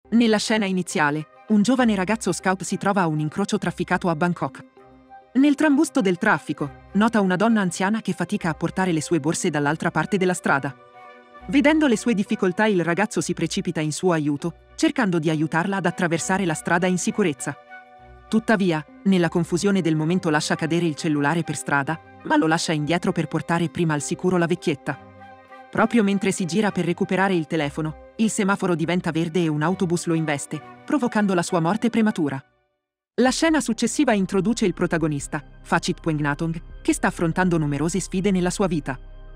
Nella scena iniziale, un giovane ragazzo scout si trova a un incrocio trafficato a Bangkok. Nel trambusto del traffico, nota una donna anziana che fatica a portare le sue borse dall'altra parte della strada. Vedendo le sue difficoltà, il ragazzo si precipita in suo aiuto, cercando di aiutarla ad attraversare la strada in sicurezza. Tuttavia, nella confusione del momento lascia cadere il cellulare per strada, ma lo lascia indietro per portare prima al sicuro la vecchietta. Proprio mentre si gira per recuperare il telefono, il semaforo diventa verde e un autobus lo investe, provocando la sua morte prematura. La scena successiva introduce il protagonista, Phachit Pongnathong, che sta affrontando numerose sfide nella sua vita.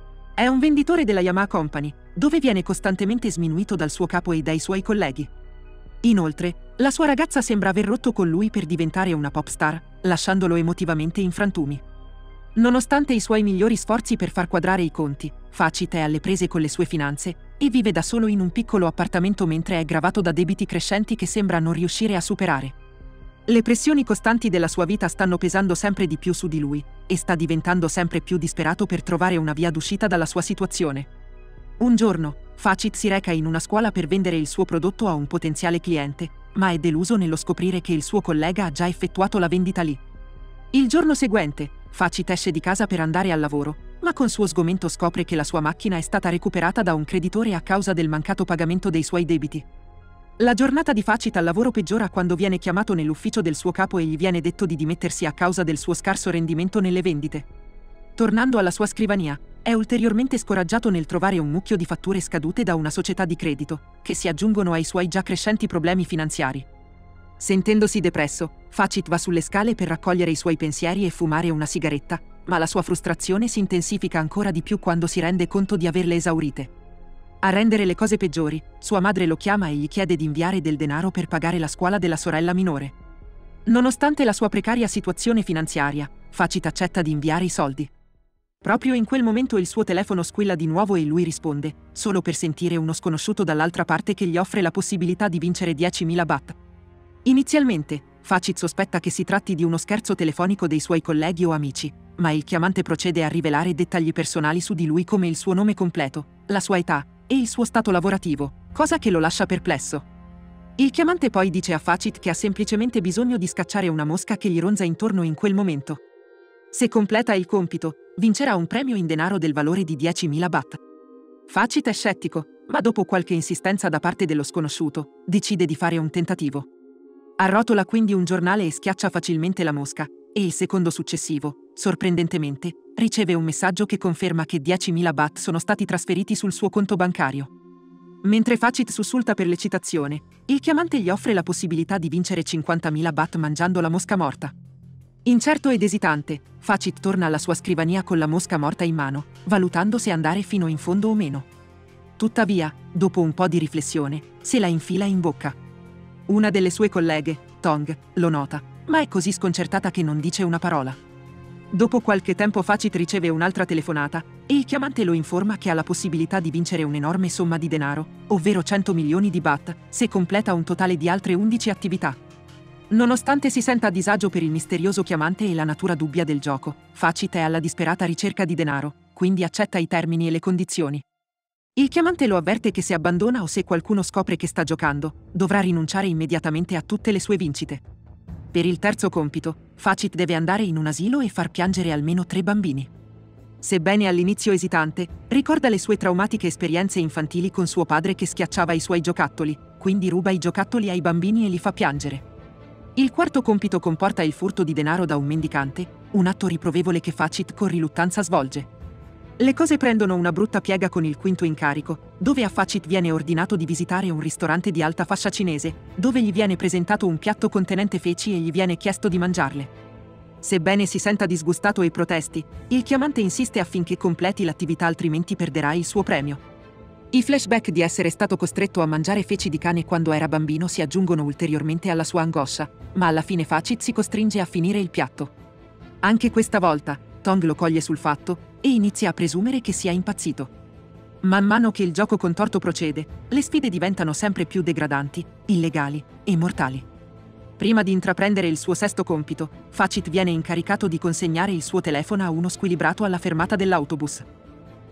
È un venditore della Yamaha Company, dove viene costantemente sminuito dal suo capo e dai suoi colleghi. Inoltre, la sua ragazza sembra aver rotto con lui per diventare una pop star, lasciandolo emotivamente in frantumi. Nonostante i suoi migliori sforzi per far quadrare i conti, Phachit è alle prese con le sue finanze e vive da solo in un piccolo appartamento mentre è gravato da debiti crescenti che sembra non riuscire a superare. Le pressioni costanti della sua vita stanno pesando sempre di più su di lui e sta diventando sempre più disperato per trovare una via d'uscita dalla sua situazione. Un giorno, Phachit si reca in una scuola per vendere il suo prodotto a un potenziale cliente, ma è deluso nello scoprire che il suo collega ha già effettuato la vendita lì. Il giorno seguente, Phachit esce di casa per andare al lavoro, ma con suo sgomento scopre che la sua macchina è stata recuperata da un creditore a causa del mancato pagamento dei suoi debiti. La giornata di Phachit al lavoro peggiora quando viene chiamato nell'ufficio del suo capo e gli viene detto di dimettersi a causa del suo scarso rendimento nelle vendite. Tornando alla sua scrivania, è ulteriormente scoraggiato nel trovare un mucchio di fatture scadute da una società di credito, che si aggiungono ai suoi già crescenti problemi finanziari. Sentendosi depresso, Phachit va sulle scale per raccogliere i suoi pensieri e fumare una sigaretta, ma la sua frustrazione si intensifica ancora di più quando si rende conto di averle esaurite. A rendere le cose peggiori, sua madre lo chiama e gli chiede di inviare del denaro per pagare la scuola della sorella minore. Nonostante la sua precaria situazione finanziaria, Phachit accetta di inviare i soldi. Proprio in quel momento il suo telefono squilla di nuovo e lui risponde, solo per sentire uno sconosciuto dall'altra parte che gli offre la possibilità di vincere 10.000 baht. Inizialmente, Phachit sospetta che si tratti di uno scherzo telefonico dei suoi colleghi o amici, ma il chiamante procede a rivelare dettagli personali su di lui come il suo nome completo, la sua età e il suo stato lavorativo, cosa che lo lascia perplesso. Il chiamante poi dice a Phachit che ha semplicemente bisogno di scacciare una mosca che gli ronza intorno in quel momento. Se completa il compito, vincerà un premio in denaro del valore di 10.000 baht. Phachit è scettico, ma dopo qualche insistenza da parte dello sconosciuto, decide di fare un tentativo. Arrotola quindi un giornale e schiaccia facilmente la mosca, e il secondo successivo, sorprendentemente, riceve un messaggio che conferma che 10.000 baht sono stati trasferiti sul suo conto bancario. Mentre Phachit sussulta per l'eccitazione, il chiamante gli offre la possibilità di vincere 50.000 baht mangiando la mosca morta. Incerto ed esitante, Phachit torna alla sua scrivania con la mosca morta in mano, valutando se andare fino in fondo o meno. Tuttavia, dopo un po' di riflessione, se la infila in bocca. Una delle sue colleghe, Tong, lo nota, ma è così sconcertata che non dice una parola. Dopo qualche tempo Phachit riceve un'altra telefonata e il chiamante lo informa che ha la possibilità di vincere un'enorme somma di denaro, ovvero 100 milioni di baht, se completa un totale di altre 11 attività. Nonostante si senta a disagio per il misterioso chiamante e la natura dubbia del gioco, Phachit è alla disperata ricerca di denaro, quindi accetta i termini e le condizioni. Il chiamante lo avverte che se abbandona o se qualcuno scopre che sta giocando, dovrà rinunciare immediatamente a tutte le sue vincite. Per il terzo compito, Phachit deve andare in un asilo e far piangere almeno 3 bambini. Sebbene all'inizio esitante, ricorda le sue traumatiche esperienze infantili con suo padre che schiacciava i suoi giocattoli, quindi ruba i giocattoli ai bambini e li fa piangere. Il quarto compito comporta il furto di denaro da un mendicante, un atto riprovevole che Phachit con riluttanza svolge. Le cose prendono una brutta piega con il quinto incarico, dove a Phachit viene ordinato di visitare un ristorante di alta fascia cinese, dove gli viene presentato un piatto contenente feci e gli viene chiesto di mangiarle. Sebbene si senta disgustato e protesti, il chiamante insiste affinché completi l'attività altrimenti perderà il suo premio. I flashback di essere stato costretto a mangiare feci di cane quando era bambino si aggiungono ulteriormente alla sua angoscia, ma alla fine Phachit si costringe a finire il piatto. Anche questa volta, Tong lo coglie sul fatto e inizia a presumere che sia impazzito. Man mano che il gioco contorto procede, le sfide diventano sempre più degradanti, illegali e mortali. Prima di intraprendere il suo sesto compito, Phachit viene incaricato di consegnare il suo telefono a uno squilibrato alla fermata dell'autobus.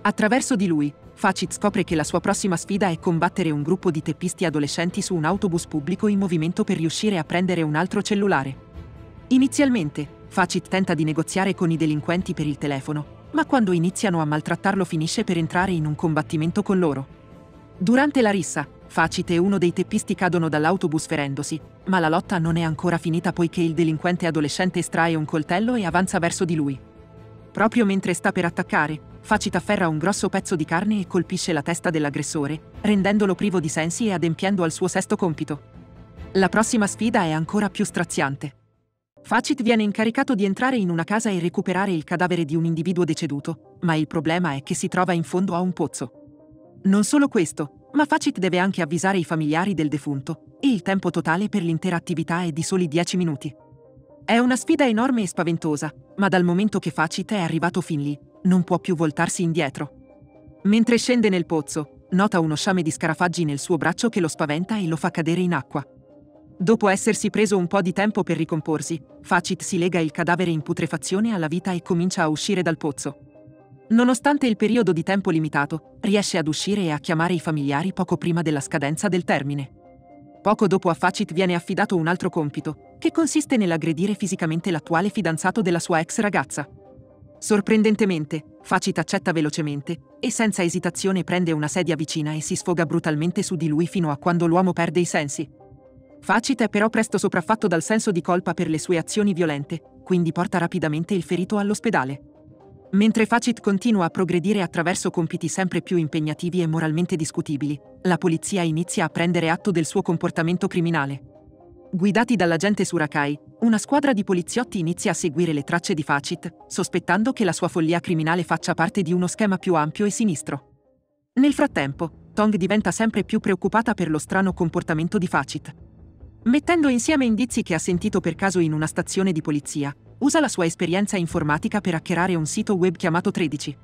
Attraverso di lui, Facit scopre che la sua prossima sfida è combattere un gruppo di teppisti adolescenti su un autobus pubblico in movimento per riuscire a prendere un altro cellulare. Inizialmente, Facit tenta di negoziare con i delinquenti per il telefono, ma quando iniziano a maltrattarlo finisce per entrare in un combattimento con loro. Durante la rissa, Facit e uno dei teppisti cadono dall'autobus ferendosi, ma la lotta non è ancora finita poiché il delinquente adolescente estrae un coltello e avanza verso di lui. Proprio mentre sta per attaccare, Facit afferra un grosso pezzo di carne e colpisce la testa dell'aggressore, rendendolo privo di sensi e adempiendo al suo sesto compito. La prossima sfida è ancora più straziante. Facit viene incaricato di entrare in una casa e recuperare il cadavere di un individuo deceduto, ma il problema è che si trova in fondo a un pozzo. Non solo questo, ma Facit deve anche avvisare i familiari del defunto, e il tempo totale per l'intera attività è di soli 10 minuti. È una sfida enorme e spaventosa, ma dal momento che Facit è arrivato fin lì, non può più voltarsi indietro. Mentre scende nel pozzo, nota uno sciame di scarafaggi nel suo braccio che lo spaventa e lo fa cadere in acqua. Dopo essersi preso un po' di tempo per ricomporsi, Facit si lega il cadavere in putrefazione alla vita e comincia a uscire dal pozzo. Nonostante il periodo di tempo limitato, riesce ad uscire e a chiamare i familiari poco prima della scadenza del termine. Poco dopo a Facit viene affidato un altro compito, che consiste nell'aggredire fisicamente l'attuale fidanzato della sua ex ragazza. Sorprendentemente, Facit accetta velocemente e senza esitazione prende una sedia vicina e si sfoga brutalmente su di lui fino a quando l'uomo perde i sensi. Facit è però presto sopraffatto dal senso di colpa per le sue azioni violente, quindi porta rapidamente il ferito all'ospedale. Mentre Facit continua a progredire attraverso compiti sempre più impegnativi e moralmente discutibili, la polizia inizia a prendere atto del suo comportamento criminale. Guidati dall'agente Surakai, una squadra di poliziotti inizia a seguire le tracce di Facit, sospettando che la sua follia criminale faccia parte di uno schema più ampio e sinistro. Nel frattempo, Tong diventa sempre più preoccupata per lo strano comportamento di Facit. Mettendo insieme indizi che ha sentito per caso in una stazione di polizia, usa la sua esperienza informatica per hackerare un sito web chiamato 13.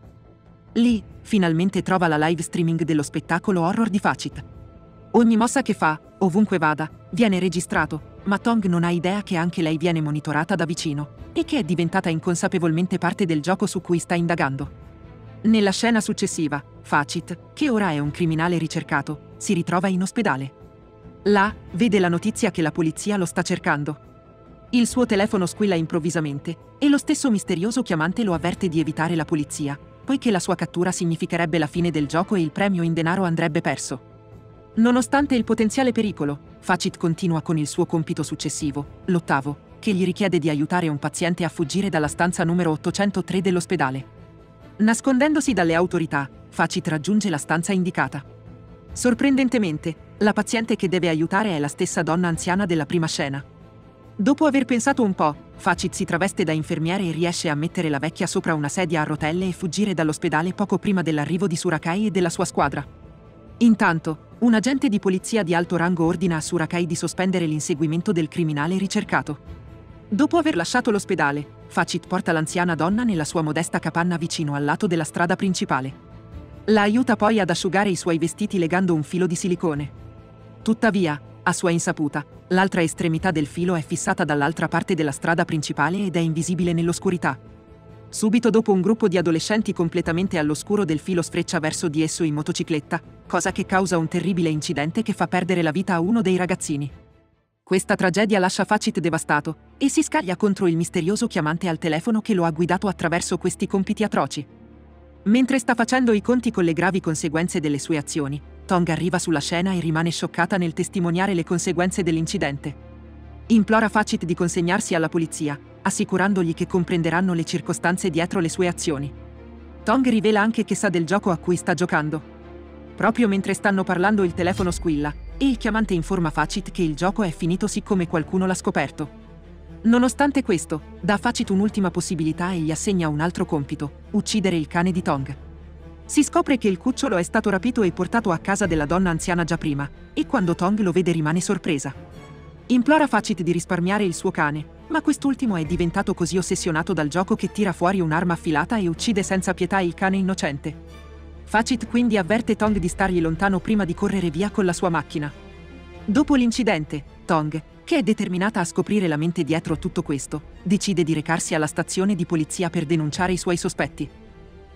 Lì, finalmente trova la live streaming dello spettacolo horror di Facit. Ogni mossa che fa, ovunque vada, viene registrato, ma Tong non ha idea che anche lei viene monitorata da vicino e che è diventata inconsapevolmente parte del gioco su cui sta indagando. Nella scena successiva, Facit, che ora è un criminale ricercato, si ritrova in ospedale. Là, vede la notizia che la polizia lo sta cercando. Il suo telefono squilla improvvisamente e lo stesso misterioso chiamante lo avverte di evitare la polizia, poiché la sua cattura significherebbe la fine del gioco e il premio in denaro andrebbe perso. Nonostante il potenziale pericolo, Facit continua con il suo compito successivo, l'8º, che gli richiede di aiutare un paziente a fuggire dalla stanza numero 803 dell'ospedale. Nascondendosi dalle autorità, Facit raggiunge la stanza indicata. Sorprendentemente, la paziente che deve aiutare è la stessa donna anziana della prima scena. Dopo aver pensato un po', Facit si traveste da infermiere e riesce a mettere la vecchia sopra una sedia a rotelle e fuggire dall'ospedale poco prima dell'arrivo di Surakai e della sua squadra. Intanto, un agente di polizia di alto rango ordina a Surakai di sospendere l'inseguimento del criminale ricercato. Dopo aver lasciato l'ospedale, Facit porta l'anziana donna nella sua modesta capanna vicino al lato della strada principale. La aiuta poi ad asciugare i suoi vestiti legando un filo di silicone. Tuttavia, a sua insaputa, l'altra estremità del filo è fissata dall'altra parte della strada principale ed è invisibile nell'oscurità. Subito dopo un gruppo di adolescenti completamente all'oscuro del filo sfreccia verso di esso in motocicletta, cosa che causa un terribile incidente che fa perdere la vita a uno dei ragazzini. Questa tragedia lascia Facit devastato e si scaglia contro il misterioso chiamante al telefono che lo ha guidato attraverso questi compiti atroci. Mentre sta facendo i conti con le gravi conseguenze delle sue azioni, Tong arriva sulla scena e rimane scioccata nel testimoniare le conseguenze dell'incidente. Implora Facit di consegnarsi alla polizia, assicurandogli che comprenderanno le circostanze dietro le sue azioni. Tong rivela anche che sa del gioco a cui sta giocando. Proprio mentre stanno parlando il telefono squilla, e il chiamante informa Facit che il gioco è finito siccome qualcuno l'ha scoperto. Nonostante questo, dà a Facit un'ultima possibilità e gli assegna un altro compito: uccidere il cane di Tong. Si scopre che il cucciolo è stato rapito e portato a casa della donna anziana già prima, e quando Tong lo vede rimane sorpresa. Implora Facit di risparmiare il suo cane, ma quest'ultimo è diventato così ossessionato dal gioco che tira fuori un'arma affilata e uccide senza pietà il cane innocente. Facit quindi avverte Tong di stargli lontano prima di correre via con la sua macchina. Dopo l'incidente, Tong, che è determinata a scoprire la mente dietro tutto questo, decide di recarsi alla stazione di polizia per denunciare i suoi sospetti.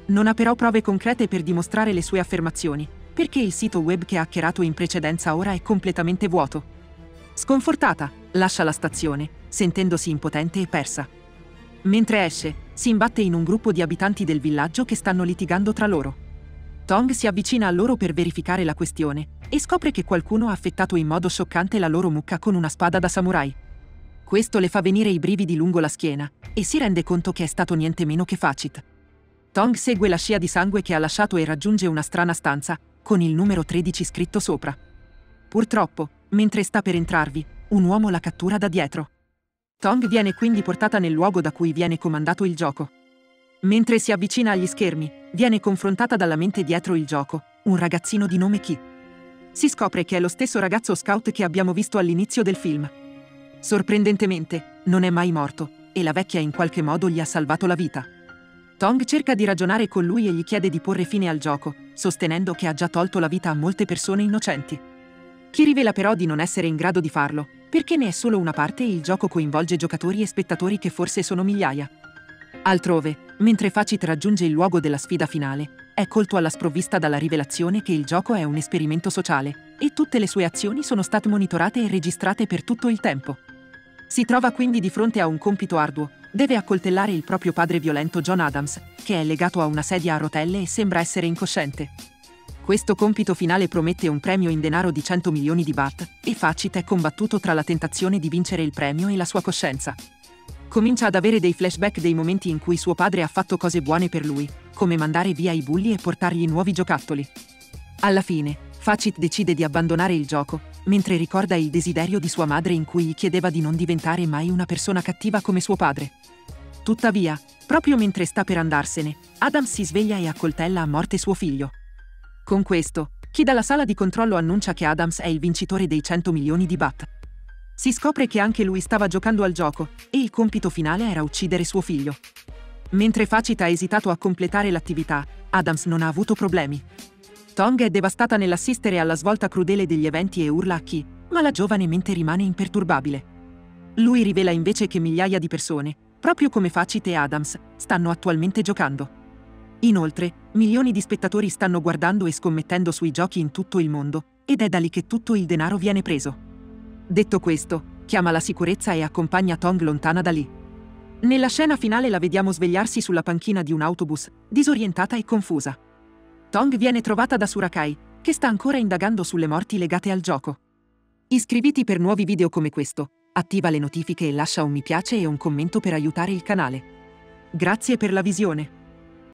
Non ha però prove concrete per dimostrare le sue affermazioni, perché il sito web che ha hackerato in precedenza ora è completamente vuoto. Sconfortata, lascia la stazione, sentendosi impotente e persa. Mentre esce, si imbatte in un gruppo di abitanti del villaggio che stanno litigando tra loro. Tong si avvicina a loro per verificare la questione e scopre che qualcuno ha affettato in modo scioccante la loro mucca con una spada da samurai. Questo le fa venire i brividi lungo la schiena e si rende conto che è stato niente meno che Facit. Tong segue la scia di sangue che ha lasciato e raggiunge una strana stanza con il numero 13 scritto sopra. Purtroppo, mentre sta per entrarvi, un uomo la cattura da dietro. Tong viene quindi portata nel luogo da cui viene comandato il gioco. Mentre si avvicina agli schermi, viene confrontata dalla mente dietro il gioco, un ragazzino di nome Ki. Si scopre che è lo stesso ragazzo scout che abbiamo visto all'inizio del film. Sorprendentemente, non è mai morto, e la vecchia in qualche modo gli ha salvato la vita. Tong cerca di ragionare con lui e gli chiede di porre fine al gioco, sostenendo che ha già tolto la vita a molte persone innocenti. Ki rivela però di non essere in grado di farlo, perché ne è solo una parte e il gioco coinvolge giocatori e spettatori che forse sono migliaia. Altrove, mentre Facit raggiunge il luogo della sfida finale, è colto alla sprovvista dalla rivelazione che il gioco è un esperimento sociale, e tutte le sue azioni sono state monitorate e registrate per tutto il tempo. Si trova quindi di fronte a un compito arduo. Deve accoltellare il proprio padre violento John Adams, che è legato a una sedia a rotelle e sembra essere incosciente. Questo compito finale promette un premio in denaro di 100 milioni di baht, e Facit è combattuto tra la tentazione di vincere il premio e la sua coscienza. Comincia ad avere dei flashback dei momenti in cui suo padre ha fatto cose buone per lui, come mandare via i bulli e portargli nuovi giocattoli. Alla fine, Facit decide di abbandonare il gioco, mentre ricorda il desiderio di sua madre in cui gli chiedeva di non diventare mai una persona cattiva come suo padre. Tuttavia, proprio mentre sta per andarsene, Adams si sveglia e accoltella a morte suo figlio. Con questo, chi dalla sala di controllo annuncia che Adams è il vincitore dei 100 milioni di baht. Si scopre che anche lui stava giocando al gioco, e il compito finale era uccidere suo figlio. Mentre Facit ha esitato a completare l'attività, Adams non ha avuto problemi. Tong è devastata nell'assistere alla svolta crudele degli eventi e urla a Ki, ma la giovane mente rimane imperturbabile. Lui rivela invece che migliaia di persone, proprio come Facit e Adams, stanno attualmente giocando. Inoltre, milioni di spettatori stanno guardando e scommettendo sui giochi in tutto il mondo, ed è da lì che tutto il denaro viene preso. Detto questo, chiama la sicurezza e accompagna Tong lontana da lì. Nella scena finale la vediamo svegliarsi sulla panchina di un autobus, disorientata e confusa. Tong viene trovata da Surakai, che sta ancora indagando sulle morti legate al gioco. Iscriviti per nuovi video come questo, attiva le notifiche e lascia un mi piace e un commento per aiutare il canale. Grazie per la visione.